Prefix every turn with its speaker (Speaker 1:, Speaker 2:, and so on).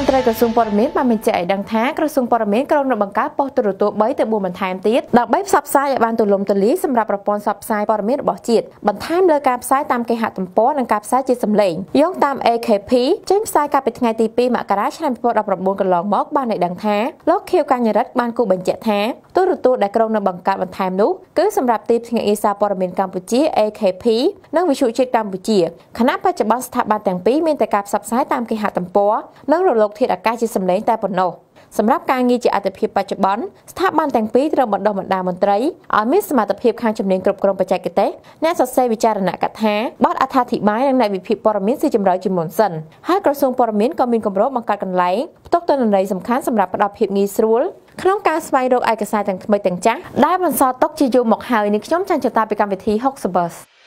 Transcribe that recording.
Speaker 1: ត្រីក្រសួងព័ត៌មានបានបញ្ជាក់ឲ្យដឹងថាក្រសួងព័ត៌មានក្រុងនឹងបង្កើតប៉ុស្តិ៍ទូរទស្សន៍3ទៅ4បន្ថែមទៀតដើម្បីផ្សព្វផ្សាយឲ្យបានទូលំទូលាយសម្រាប់ប្រព័ន្ធផ្សព្វផ្សាយព័ត៌មានរបស់ជាតិបន្ថែមលើការផ្សាយតាមគេហទំព័រនិងការផ្សាយជាសំឡេងយោងតាម AKP ចេញផ្សាយកាលពីថ្ងៃទី2មករាឆ្នាំ2019កន្លងមកបានឲ្យដឹងថាលោកខៀវកញ្ញរិទ្ធបានគូបញ្ជាក់ថាទូរទស្សន៍ដែលក្រុងនឹងបង្កើតបន្ថែមនោះគឺសម្រាប់ទីភ្នាក់ងារសារព័ត៌មានកម្ពុជា AKP និងវិទ្យុជាតិកម្ពុជាខណៈបច្ចុប្បន្នស្ថាប័នទាំងពីរមានតែការផ្សព្វផ្សាយតាមគេហទំព័រនិងរលកធាតុអាកាសជាសំឡេងតែប៉ុណ្ណោះសម្រាប់ការងារជាអត្ថិភាពបច្ចុប្បន្នស្ថាប័នទាំងពីរត្រូវបណ្ដុះបណ្ដាលមន្ត្រីឲ្យមានសមត្ថភាពខាងជំនាញគ្រប់គ្រងបច្ចេកទេសអ្នកសរសេរវិចារណកថាបទអត្ថាធិប្បាយនិងអ្នកវិភាគព័ត៌មានស៊ីជម្រៅជាមុនសិនហើយក្រសួងព័ត៌មានក៏មានគម្រោងបង្កើតកន្លែងផ្ទុកទិន្នន័យសំខាន់សម្រាប់ផ្ដល់ភាពងាយស្រួលក្នុងការស្វែងរកឯកសារទាំងថ្មីទាំងចាស់ដែលបន្សល់ទុកជាយូរមកហើយនេះខ្ញុំចាញ់ចតាពីកម្មវិធី60 Bus